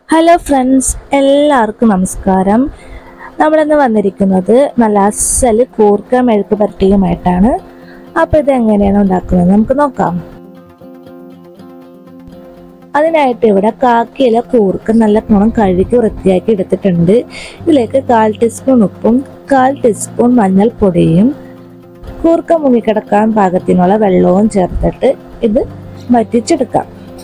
Hello friends, എല്ലാവർക്കും നമസ്കാരം. നമ്മളിന്ന് വന്നിരിക്കുന്നത് നല്ല അസല് കൂർക്ക മെഴുക്ക് പുരട്ടിയുമായിട്ടാണ്. അപ്പോൾ ഇത് എങ്ങനെയാണ് ഉണ്ടാക്കുന്നത് നമുക്ക് നോക്കാം. അതിനായിട്ട് ഇവിടെ കാക്കിയില കൂർക്ക നല്ല ഗുണം കഴുകി വൃത്തിയാക്കി എടുത്തിട്ടുണ്ട്. ഇതിലേക്ക് 1/4 ടീസ്പൂൺ ഉപ്പും 1/4 ടീസ്പൂൺ മഞ്ഞൾപ്പൊടിയും കൂർക്ക മുങ്ങിക്കിടക്കാൻ പാകത്തിനുള്ള വെള്ളവും ചേർത്തിട്ട് ഇത് വറ്റിച്ചെടുക്കാം.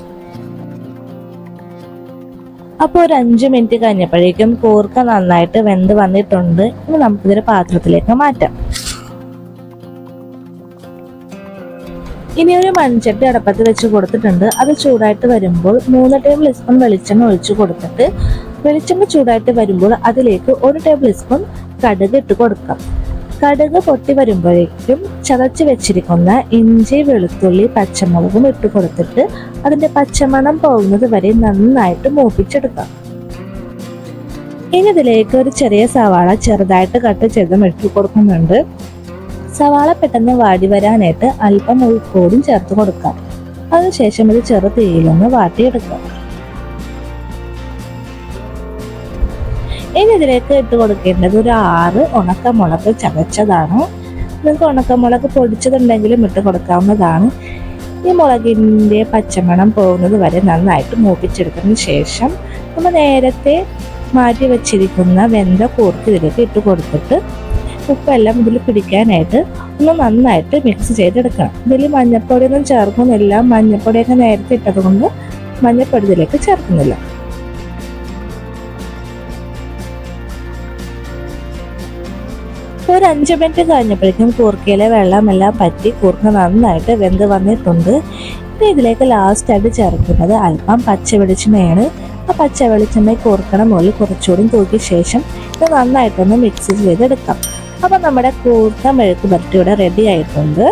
അപ്പോൾ ഒരു 5 മിനിറ്റ് കഴിഞ്ഞപ്പോഴേക്കും കൂർക്ക നന്നായിട്ട് വെന്ത് വന്നിട്ടുണ്ട്. ഇനി നമുക്കിതൊരു പാത്രത്തിലേക്ക് മാറ്റാം. ഇനി ഒരു മൺചട്ടി അടുപ്പത്ത് വെച്ച് കൊടുത്തിട്ടുണ്ട്. അത് ചൂടായിട്ട് വരുമ്പോൾ 3 ടേബിൾ സ്പൂൺ വെളിച്ചെണ്ണ ഒഴിച്ചു കൊടുത്തിട്ട് വെളിച്ചെണ്ണ ചൂടായിട്ട് വരുമ്പോൾ അതിലേക്ക് 1 ടേബിൾ സ്പൂൺ കടുക് ഇട്ട് കൊടുക്കാം. കടുക് പൊട്ടി വരുമ്പോഴേക്കും ചതച്ച് വെച്ചിരിക്കുന്ന ഇഞ്ചി, വെളുത്തുള്ളി, പച്ചമുളകും ഇട്ട് കൊടുത്തിട്ട് അതിന്റെ പച്ചമണം പോകുന്നത് വരെ നന്നായിട്ട് മൂപ്പിച്ചെടുക്കാം. ഇനി ഇതിലേക്ക് ഒരു ചെറിയ സവാള ചെറുതായിട്ട് കട്ട് ചെയ്ത് ഇട്ട് കൊടുക്കുന്നുണ്ട്. സവാള പെട്ടെന്ന് വാടി വരാനായിട്ട് അല്പം ഉപ്പും ചേർത്ത് കൊടുക്കാം. അതിനുശേഷം ഇത് ചെറു തീയിലൊന്ന് വാട്ടിയെടുക്കാം. ഇനി ഇതിലേക്ക് ഇട്ട് കൊടുക്കേണ്ടത് ഒരു 6 ഉണക്കമുളക് ചതച്ചതാണ്. നിങ്ങൾക്ക് ഉണക്കമുളക് പൊടിച്ചതുണ്ടെങ്കിലും ഇട്ട് കൊടുക്കാവുന്നതാണ്. ഈ മുളകിൻ്റെ പച്ചമണം പോകുന്നത് വരെ നന്നായിട്ട് മൂപ്പിച്ചെടുത്തതിന് ശേഷം നമ്മൾ നേരത്തെ മാറ്റി വെച്ചിരിക്കുന്ന വെന്ത കൂർക്ക ഇതിലേക്ക് ഇട്ട് കൊടുത്തിട്ട് ഉപ്പെല്ലാം ഇതിൽ പിടിക്കാനായിട്ട് ഒന്ന് നന്നായിട്ട് മിക്സ് ചെയ്തെടുക്കണം. ഇതിൽ മഞ്ഞൾപ്പൊടിയൊന്നും ചേർക്കുന്നില്ല. മഞ്ഞൾപ്പൊടിയൊക്കെ നേരത്തെ ഇട്ടത് കൊണ്ട് മഞ്ഞൾപ്പൊടി ഇതിലേക്ക് ചേർക്കുന്നില്ല. ഒരു 5 മിനിറ്റ് കഴിഞ്ഞപ്പോഴേക്കും കൂർക്കയിലെ വെള്ളമെല്ലാം പറ്റി കൂർക്ക നന്നായിട്ട് വെന്ത് വന്നിട്ടുണ്ട്. ഇനി ഇതിലേക്ക് ലാസ്റ്റായിട്ട് ചേർക്കുന്നത് അല്പം പച്ച വെളിച്ചെണ്ണയാണ്. ആ പച്ച വെളിച്ചെണ്ണ കൂർക്കണ മുകളിൽ കുറച്ചുകൂടി തൂക്കിയ ശേഷം ഇത് നന്നായിട്ടൊന്ന് മിക്സ് ചെയ്തെടുക്കാം. അപ്പം നമ്മുടെ കൂർക്ക മെഴുക്ക് പുരട്ടി ഇവിടെ റെഡി ആയിട്ടുണ്ട്.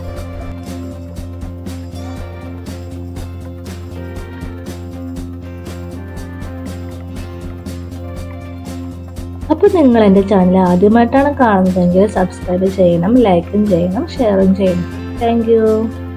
അപ്പോൾ നിങ്ങൾ എൻ്റെ ചാനൽ ആദ്യമായിട്ടാണ് കാണുന്നതെങ്കിൽ സബ്സ്ക്രൈബ് ചെയ്യണം, ലൈക്കും ചെയ്യണം, ഷെയറും ചെയ്യണം. Thank U.